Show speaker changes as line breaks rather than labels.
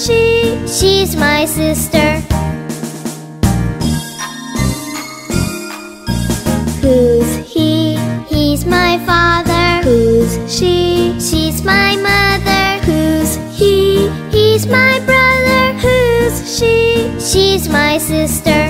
she? She's my sister. Who's he? He's my father. Who's she? She's my mother. Who's he? He's my brother. Who's she? She's my sister.